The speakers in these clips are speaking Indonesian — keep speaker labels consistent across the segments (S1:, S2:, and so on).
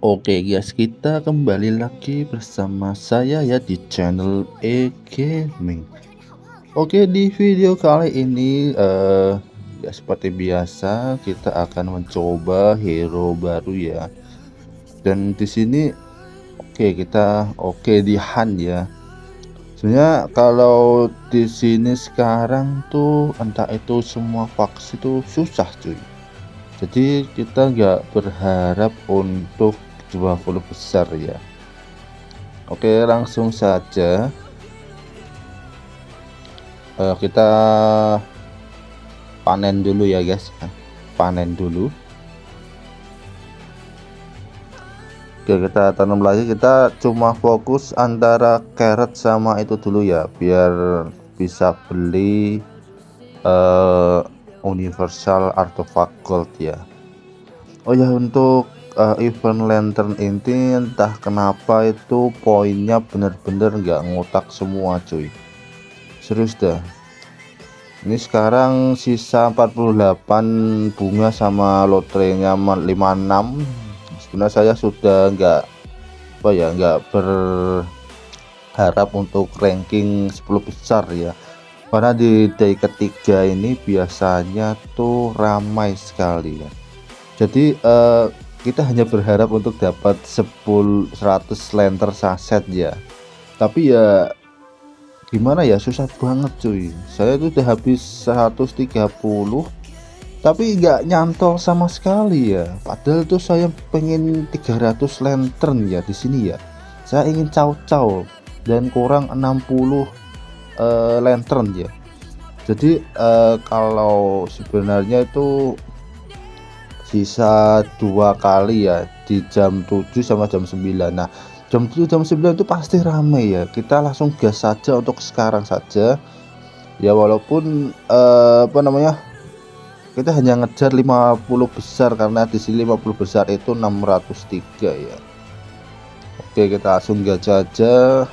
S1: Oke guys, kita kembali lagi bersama saya ya di channel e-gaming. Oke, di video kali ini ya seperti biasa kita akan mencoba hero baru ya. Dan di sini kita di hunt ya. Sebenarnya kalau di sini sekarang tuh entah itu semua faksi itu susah cuy. Jadi kita nggak berharap untuk 20 besar ya. Oke, langsung saja kita panen dulu ya guys, panen dulu. Oke, kita tanam lagi. Kita cuma fokus antara carrot sama itu dulu ya, biar bisa beli universal artifact gold ya. Oh ya, untuk event lantern ini entah kenapa itu poinnya bener-bener nggak ngotak semua cuy, serius dah. Ini sekarang sisa 48 bunga sama lotrenya 56. Sebenarnya saya sudah nggak berharap untuk ranking 10 besar ya, karena di day ketiga ini biasanya tuh ramai sekali ya. Jadi kita hanya berharap untuk dapat 100 lantern saset ya, tapi ya gimana ya, susah banget cuy. Saya tuh udah habis 130 tapi nggak nyantol sama sekali ya, padahal tuh saya pengen 300 lantern ya. Di sini ya saya ingin caw-caw dan kurang 60 lantern ya. Jadi kalau sebenarnya itu sisa 2 kali ya, di jam 7 sama jam 9. Nah, jam 7 jam 9 itu pasti ramai ya. Kita langsung gas saja untuk sekarang saja ya, walaupun kita hanya ngejar 50 besar, karena di sini 50 besar itu 603 ya. Oke, kita langsung gas aja.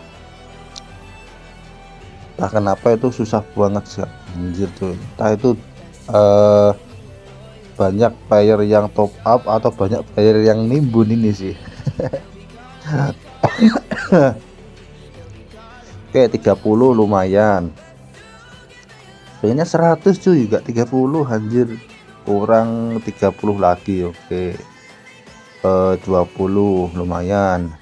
S1: Entah kenapa itu susah banget sih anjir tuh, entah itu banyak player yang top up atau banyak player yang nimbun ini sih. Oke, 30 lumayan. Pengennya 100 cuy, enggak 30 anjir. Kurang 30 lagi. Oke. 20 lumayan.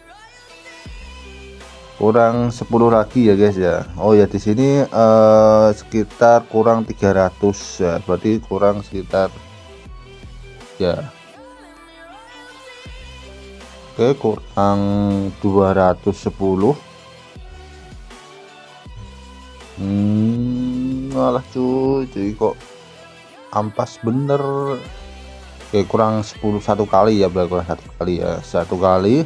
S1: Kurang 10 lagi ya guys ya. Oh ya, di sini sekitar kurang 300 ya. Berarti kurang sekitar ya. Oke, kurang 210. Malah cuy kok ampas bener. Oke, kurang 10 satu kali ya, kurang satu kali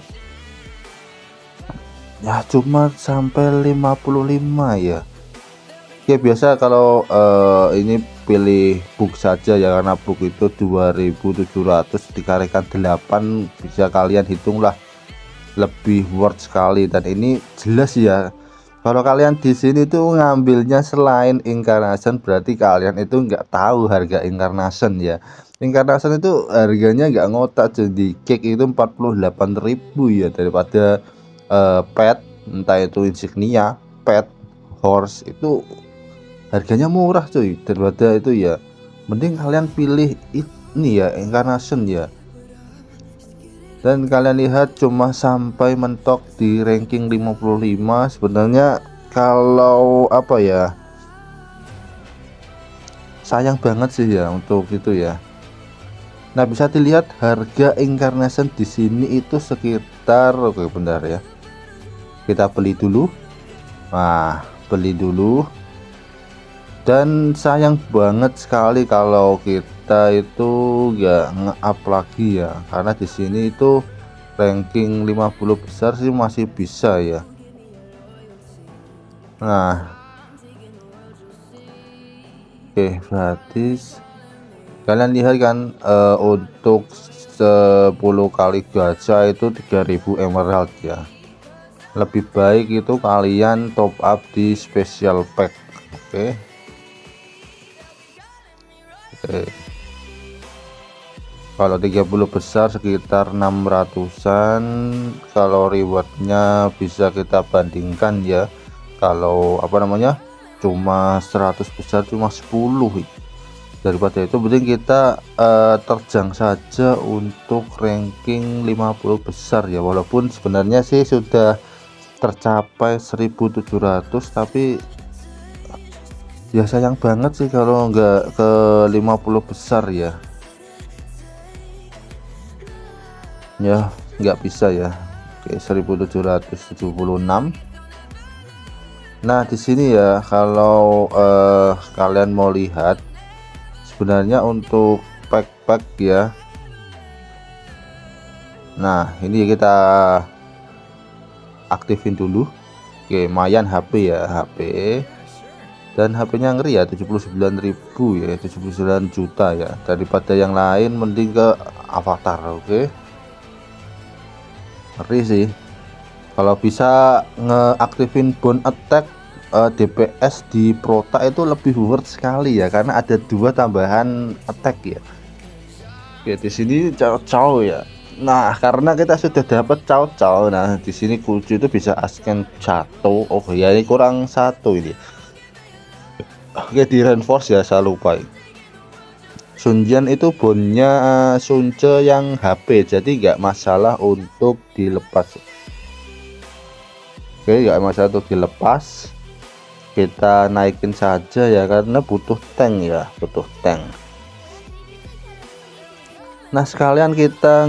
S1: ya, cuma sampai 55 ya. Oke, biasa kalau ini pilih book saja ya, karena book itu 2700 dikalikan 8, bisa kalian hitunglah lebih worth sekali. Dan ini jelas ya, kalau kalian di sini tuh ngambilnya selain incarnation, berarti kalian itu nggak tahu harga incarnation ya. Incarnation itu harganya nggak ngotak, jadi cake itu 48.000 ya, daripada pet, entah itu insignia, pet, horse, itu harganya murah cuy. Daripada itu ya, mending kalian pilih ini ya, incarnation ya. Dan kalian lihat cuma sampai mentok di ranking 55. Sebenarnya kalau apa ya, sayang banget sih ya untuk itu ya. Nah, bisa dilihat harga incarnation di sini itu sekitar, oke bentar ya, kita beli dulu. Nah, beli dulu. Dan sayang banget sekali kalau kita itu nggak nge-up lagi ya, karena di sini itu ranking 50 besar sih masih bisa ya. Nah, oke, berarti kalian lihat kan, untuk 10 kali gacha itu 3000 emerald ya. Lebih baik itu kalian top up di special pack. Oke. Kalau 30 besar sekitar 600-an. Kalau rewardnya bisa kita bandingkan ya, kalau apa namanya cuma 100 besar cuma 10. Daripada itu penting kita terjang saja untuk ranking 50 besar ya, walaupun sebenarnya sih sudah tercapai 1700, tapi ya sayang banget sih kalau nggak ke 50 besar ya nggak bisa ya. Oke, 1776. Nah di sini ya, kalau kalian mau lihat sebenarnya untuk pack ya, nah ini kita aktifin dulu. Oke, Mayan HP ya, HP, dan HP-nya ngeri ya, 79.000 ya, 79 juta ya. Daripada yang lain mending ke Avatar. Oke, ngeri sih. Kalau bisa ngeaktifin bone attack DPS di Prota itu lebih worth sekali ya, karena ada 2 tambahan attack ya. Oke, di sini Cao ya. Nah, karena kita sudah dapat Cao, nah di sini kunci itu bisa asken jatuh. Oh ya, ini kurang 1 ini. Oke, di reinforce ya, saya lupa. Sunjian itu bonnya Sunce yang HP, jadi nggak masalah untuk dilepas. Oke, nggak masalah untuk dilepas. Kita naikin saja ya, karena butuh tank ya, butuh tank. Nah sekalian kita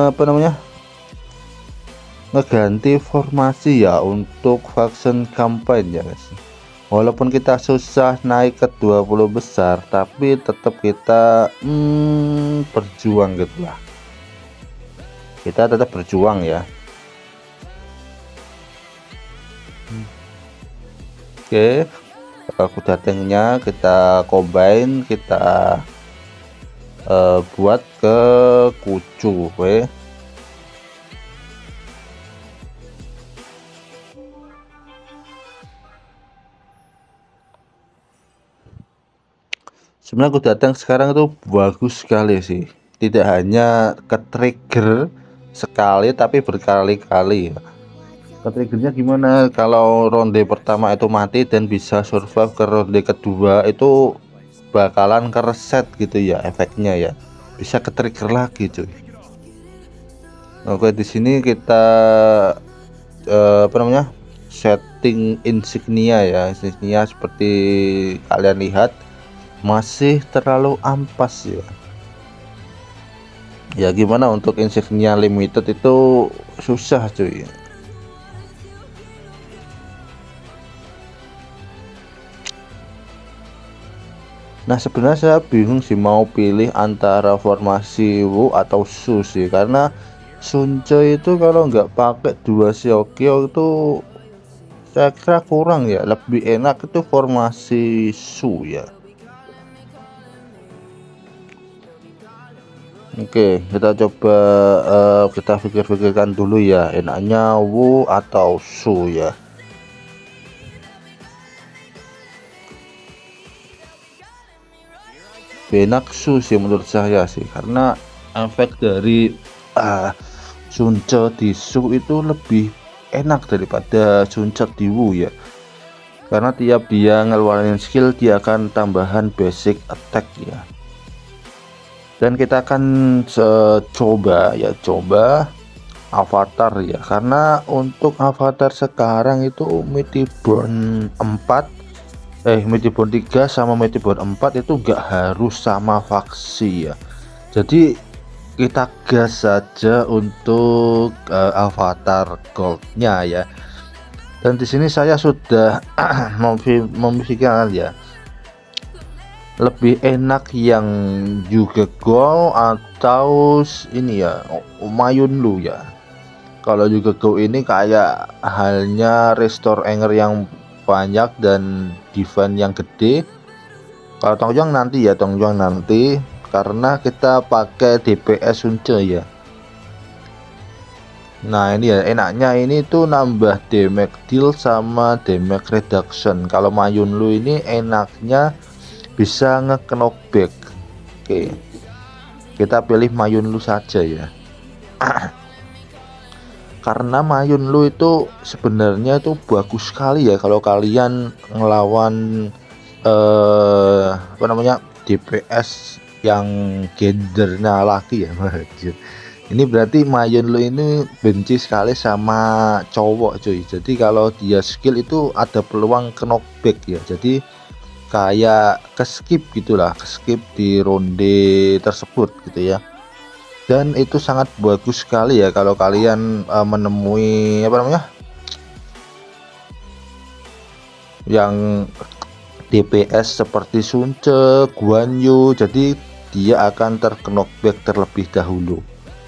S1: ngeganti formasi ya untuk faction campaign ya guys. Walaupun kita susah naik ke 20 besar, tapi tetap kita berjuang gitu lah. Kita tetap berjuang ya. Oke, kuda tanknya kita combine, kita buat ke kucu. Oke, sebenarnya kuda tank sekarang itu bagus sekali sih, tidak hanya ke trigger sekali tapi berkali-kali ya. Triggernya gimana, kalau ronde pertama itu mati dan bisa survive ke ronde kedua itu bakalan ke reset gitu ya efeknya ya, bisa ke trigger lagi cuy. Oke, di sini kita setting insignia ya. Insignia seperti kalian lihat masih terlalu ampas ya. Ya gimana, untuk insignia limited itu susah cuy. Nah sebenarnya saya bingung sih mau pilih antara formasi Wu atau Su sih, karena Sunce itu kalau nggak pakai 2 Xiaoqiao itu saya kira kurang ya, lebih enak itu formasi Su ya. Oke, kita coba kita pikir-pikirkan dulu ya, enaknya Wu atau Su ya. Enak Su sih menurut saya sih, karena efek dari Sunce di Su itu lebih enak daripada Sunce di Wu ya, karena tiap dia ngeluarin skill dia akan tambahan basic attack ya. Dan kita akan coba Avatar ya, karena untuk Avatar sekarang itu Mightyborn 4 Mightyborn 3 sama Mightyborn 4 itu enggak harus sama faksi ya. Jadi kita gas saja untuk Avatar Goldnya ya. Dan di sini saya sudah memikirkan ya, lebih enak yang juga Gold atau ini ya, Mayunlu ya. Kalau juga Go ini kayak halnya restore anger yang banyak dan defense yang gede. Kalau Tongjang nanti ya, Tongjang nanti, karena kita pakai DPS Sunce ya. Nah ini ya enaknya, ini tuh nambah damage deal sama damage reduction. Kalau Mayunlu ini enaknya bisa nge-knockback. Oke, kita pilih Mayun Lu saja ya. Karena Mayun Lu itu sebenarnya itu bagus sekali ya kalau kalian ngelawan apa namanya, DPS yang gendernya laki ya. Ini berarti Mayun Lu ini benci sekali sama cowok cuy. Jadi kalau dia skill itu ada peluang ke knockback ya. Jadi kayak ke skip gitulah, ke skip di ronde tersebut gitu ya. Dan itu sangat bagus sekali ya kalau kalian menemui apa namanya, yang DPS seperti Sunce, Guan Yu, jadi dia akan terknockback terlebih dahulu.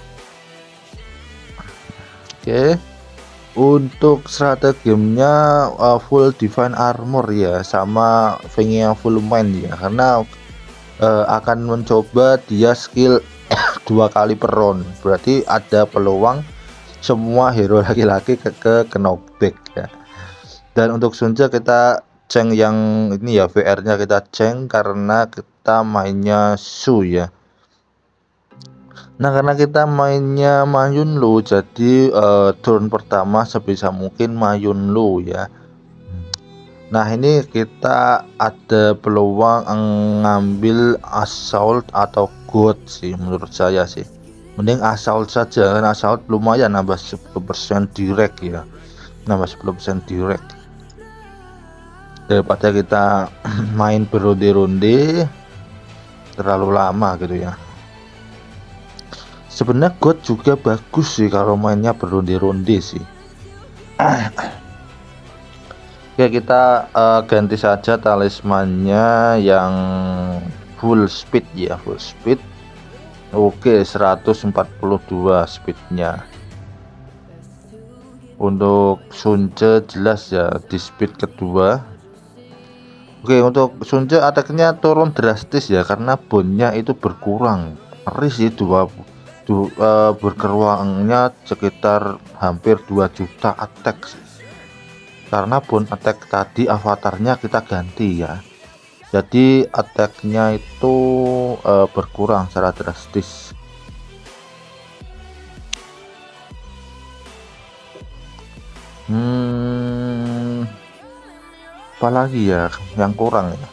S1: Oke, untuk strateginya full divine armor ya, sama Feng yang full main ya, karena akan mencoba dia skill 2 kali per round, berarti ada peluang semua hero laki-laki ke knockback ya. Dan untuk Sunja kita ceng yang ini ya, VR nya kita ceng karena kita mainnya Su ya. Nah karena kita mainnya Mayun Lu, jadi turun pertama sebisa mungkin Mayun Lu ya. Nah ini kita ada peluang ngambil assault atau god sih menurut saya sih. Mending assault saja, karena assault lumayan nambah 10% direct ya. Nambah 10% direct. Daripada kita main beronde-ronde terlalu lama gitu ya. Sebenarnya god juga bagus sih kalau mainnya beronde-ronde sih. Oke, kita ganti saja talismannya yang full speed ya, full speed. Oke, 142 speednya. Untuk Sunce jelas ya di speed kedua. Oke, untuk Sunce attack-nya turun drastis ya karena bonnya itu berkurang. Ngeri sih, berkurangnya sekitar hampir 2 juta attack sih. Karena bon attack tadi avatarnya kita ganti ya, jadi attacknya itu berkurang secara drastis. Apalagi ya yang kurang ya,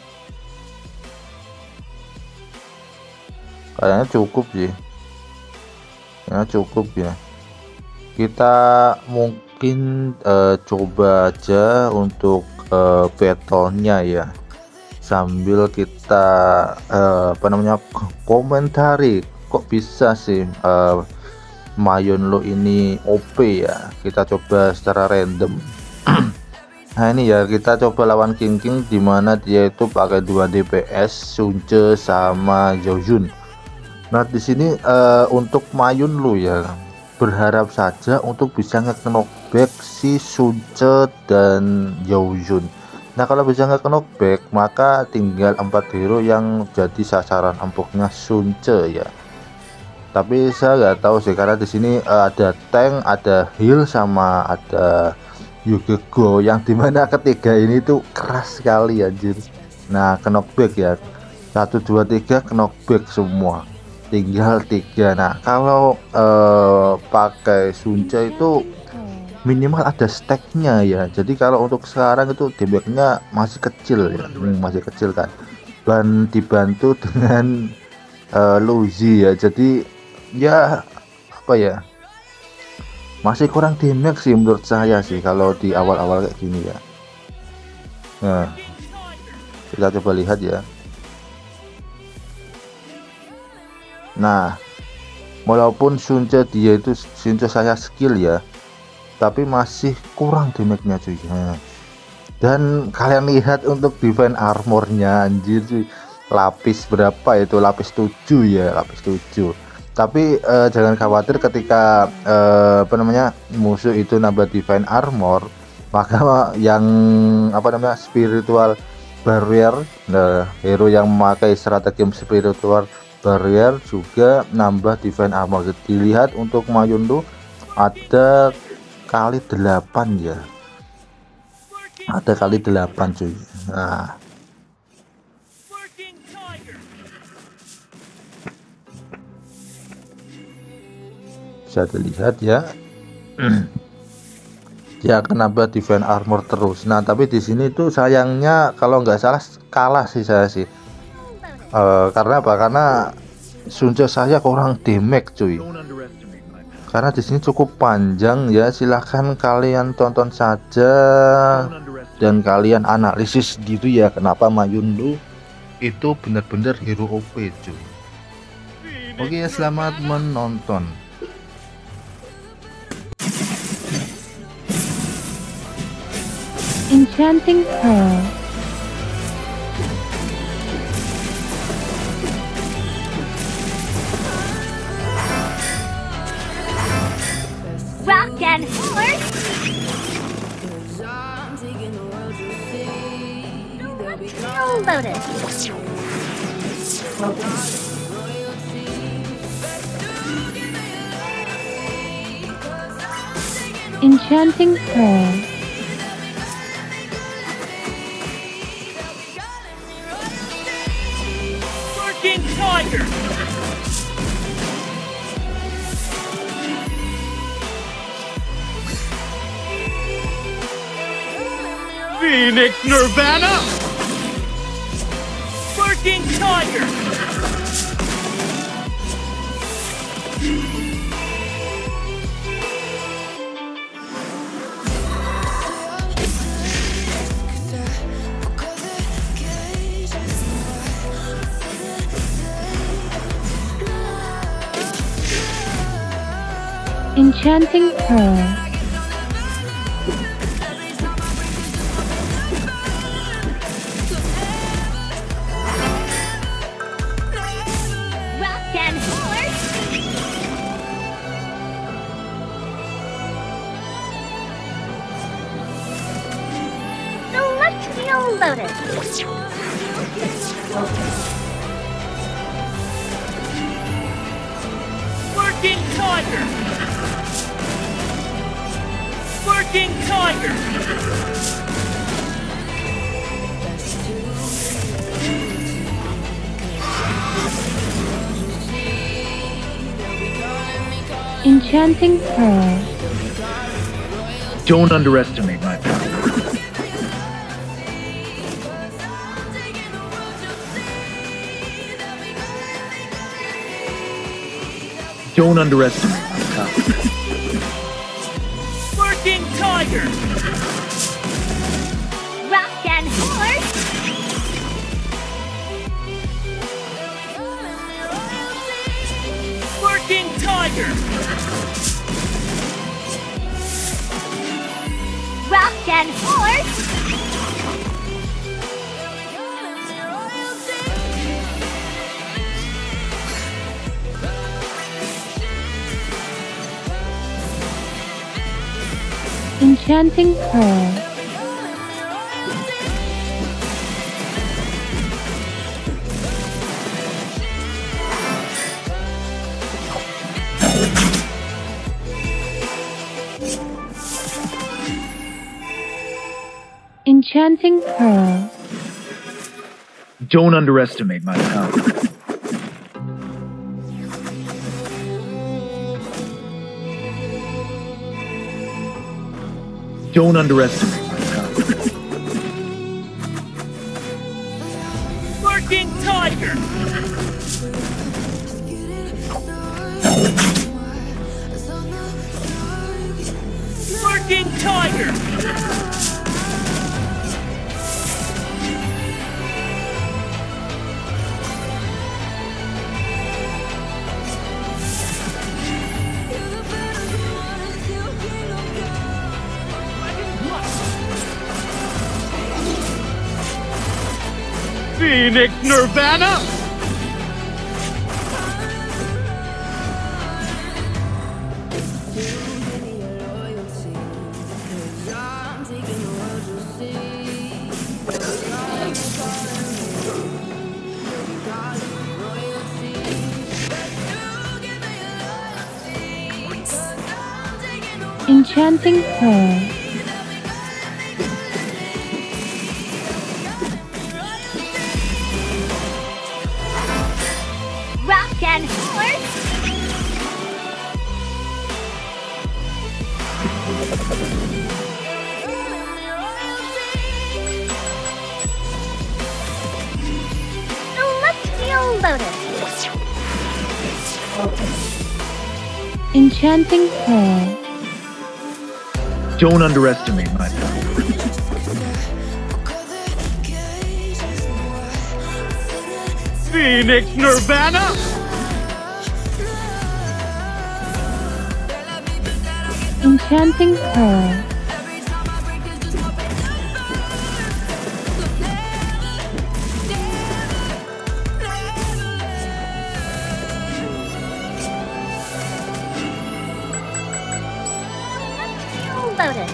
S1: kayaknya cukup sih ya, cukup ya. Kita mungkin coba aja untuk battle-nya ya, sambil kita apa namanya, komentari kok bisa sih Mayun Lu ini OP ya. Kita coba secara random. Nah ini ya, kita coba lawan King dimana dia itu pakai 2 DPS Sunce sama Yaojun. Nah di sini untuk Mayun Lu ya, berharap saja untuk bisa nge-knockback si Sunce dan Yaojun. Nah kalau bisa nge-knockback maka tinggal 4 hero yang jadi sasaran empuknya Sunce ya. Tapi saya nggak tahu sih karena di sini ada tank, ada heal, sama ada Yugego, yang dimana ketiga ini tuh keras sekali anjir. Nah knockback ya, 1 2 3 knockback semua, tinggal 3. Nah kalau pakai Sunce itu minimal ada stacknya ya, jadi kalau untuk sekarang itu damage-nya masih kecil ya, masih kecil kan, dan dibantu dengan Luzi ya, jadi ya apa ya, masih kurang damage sih menurut saya sih kalau di awal-awal kayak gini ya. Nah kita coba lihat ya. Nah walaupun Sunce dia itu Sunce saya skill ya, tapi masih kurang damage-nya cuy. Nah, dan kalian lihat untuk divine armornya anjir cuy, lapis berapa itu, lapis 7 ya, lapis 7. Tapi jangan khawatir ketika apa namanya, musuh itu nambah divine armor, maka yang apa namanya, spiritual barrier, nah hero yang memakai strategi spiritual barrier juga nambah divine armor. Dilihat untuk Mayun Lu ada kali 8 ya, ada kali 8 cuy. Nah bisa dilihat ya. Dia akan nambah defense armor terus. Nah tapi di sini tuh sayangnya kalau nggak salah kalah sih saya sih. Karena apa? Karena Sunja saya kurang damage cuy. Karena di sini cukup panjang ya. Silahkan kalian tonton saja dan kalian analisis gitu ya. Kenapa Mayundo itu benar-benar hero OP cuy. Oke ya, selamat menonton.
S2: Enchanting Pearl.
S3: Rock and horse. Steel Lotus.
S2: Enchanting Pearl.
S4: Working Tiger. Phoenix Nirvana. Working Tiger.
S2: Enchanting Pearl.
S3: Rock and horse. Celestial Lotus.
S4: Working Tiger. Working Tiger.
S2: Enchanting Pearl.
S4: Don't underestimate my power. Don't underestimate my power. Working Tiger.
S3: Rock and horse.
S4: Working Tiger.
S3: Rock and horse.
S2: Enchanting Pearl. Enchanting Pearl.
S4: Don't underestimate my power. Don't underestimate my power. Working Tiger. Working Tiger. Phoenix Nirvana.
S2: Enchanting Pearl.
S3: Rock and horse. loaded.
S2: Enchanting Pearl.
S4: Don't underestimate my power. Phoenix Nirvana!
S2: Enchanting Pearl.
S3: Loaded.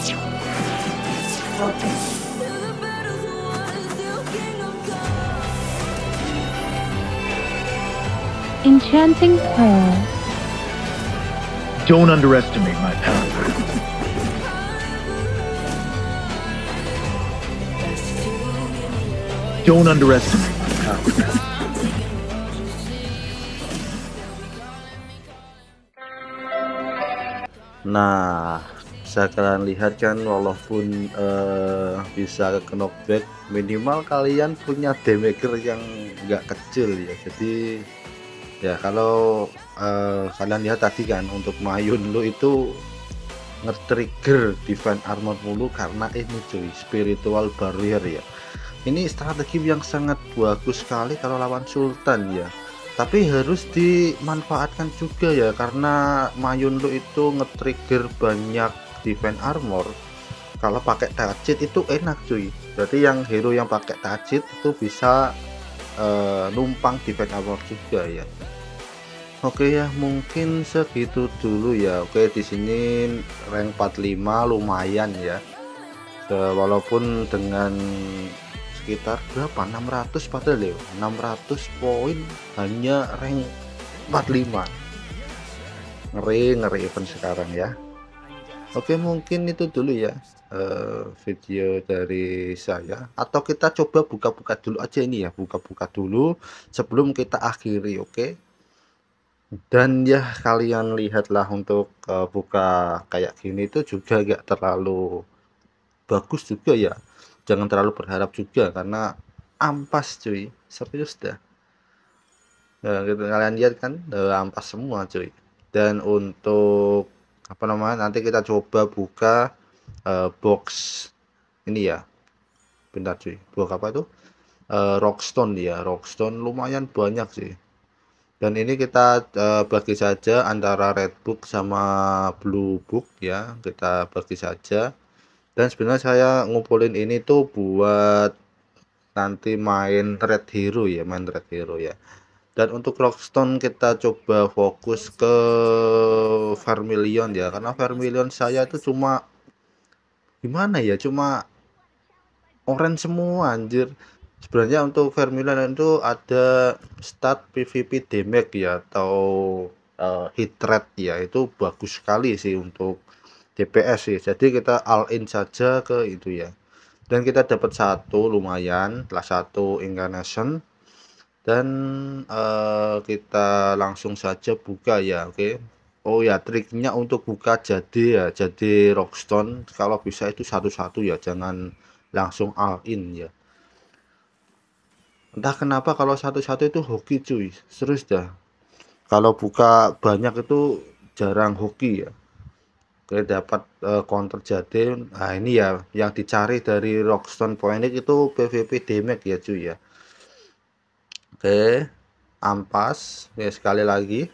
S2: Enchanting Pearl.
S4: Don't underestimate my power. Don't underestimate my power.
S1: Nah, bisa kalian lihat kan, walaupun bisa ke knockback, minimal kalian punya damager yang nggak kecil ya. Jadi ya kalau kalian lihat tadi kan, untuk Mayun lu itu nge-trigger defense armor mulu karena ini cuy, spiritual barrier ya. Ini strategi yang sangat bagus sekali kalau lawan Sultan ya, tapi harus dimanfaatkan juga ya, karena Mayun lu itu nge-trigger banyak defense armor. Kalau pakai touch itu enak cuy, berarti yang hero yang pakai touch itu bisa numpang defense armor juga ya. Oke ya, mungkin segitu dulu ya. Oke, di sini rank 45 lumayan ya. Walaupun dengan sekitar berapa, 600 padahal ya, 600 poin hanya rank 45. Ngeri event sekarang ya. Oke, mungkin itu dulu ya video dari saya, atau kita coba buka-buka dulu aja ini ya, buka-buka dulu sebelum kita akhiri. Oke, dan ya kalian lihatlah, untuk buka kayak gini itu juga gak terlalu bagus juga ya, jangan terlalu berharap juga karena ampas cuy, serius dah. Nah, gitu, kalian lihat kan, ampas semua cuy. Dan untuk apa namanya, nanti kita coba buka box ini ya, bentar cuy, box apa itu, Rockstone ya, Rockstone lumayan banyak sih. Dan ini kita bagi saja antara red book sama blue book ya, kita bagi saja. Dan sebenarnya saya ngumpulin ini tuh buat nanti main red hero ya, main red hero ya. Dan untuk Rockstone kita coba fokus ke Vermilion ya, karena Vermilion saya itu cuma gimana ya, cuma orange semua anjir. Sebenarnya untuk Vermilion itu ada stat PVP damage ya, atau hit rate ya, itu bagus sekali sih untuk DPS sih. Jadi kita all in saja ke itu ya. Dan kita dapat satu lumayan, kelas 1 incarnation. Dan kita langsung saja buka ya. Oke. Oh ya, triknya untuk buka jadi ya, jadi Rockstone kalau bisa itu satu-satu ya, jangan langsung all in ya. Entah kenapa kalau satu-satu itu hoki cuy, serius dah. Kalau buka banyak itu jarang hoki ya. Oke, dapat counter jadi. Nah ini ya yang dicari dari Rockstone Point itu PVP damage ya cuy ya. Oke, ampas ya sekali lagi.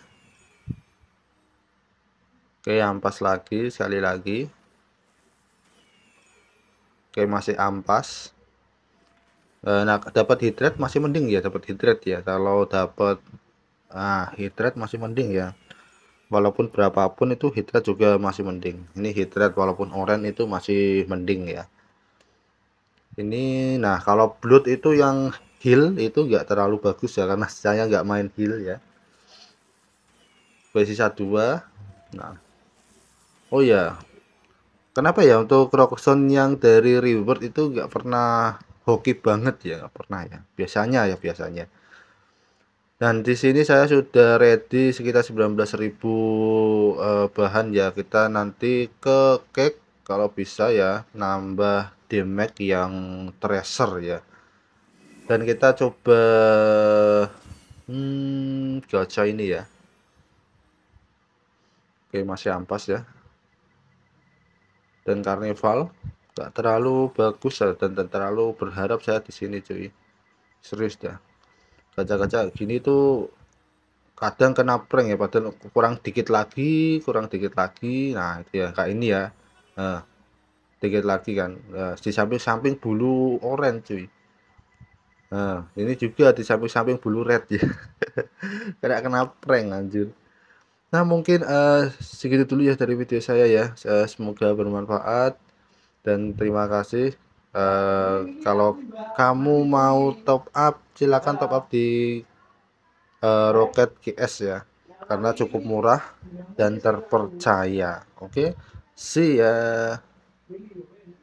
S1: Oke, ampas lagi sekali lagi. Oke, masih ampas. Nah, dapat hit rate masih mending ya, dapat hit rate ya. Kalau dapat hit rate masih mending ya. Walaupun berapapun itu hit rate juga masih mending. Ini hit rate walaupun orange itu masih mending ya. Ini nah, kalau blood itu yang heal itu enggak terlalu bagus ya, karena saya nggak main heal ya. Sisa 2. Nah. Oh ya. Kenapa ya untuk Rockstone yang dari reward itu nggak pernah hoki banget ya, nggak pernah ya, biasanya. Dan di sini saya sudah ready sekitar 19.000 bahan ya. Kita nanti ke cake kalau bisa ya, nambah damage yang tracer ya. Dan kita coba Gacha ini ya. Oke, masih ampas ya. Dan karnival gak terlalu bagus ya, dan terlalu berharap saya di sini cuy. Serius dah. Gacha-gacha gini tuh kadang kena prank ya, padahal kurang dikit lagi. Nah, itu ya kayak ini ya. Nah, dikit lagi kan. Nah, di samping-samping bulu oranye cuy. Nah, ini juga di samping-samping bulu red ya. Kena prank anjir. Nah, mungkin segitu dulu ya dari video saya ya. Semoga bermanfaat dan terima kasih. Kalau kamu mau top up, silakan top up di Rocket GS ya, karena cukup murah dan terpercaya. Oke, see ya.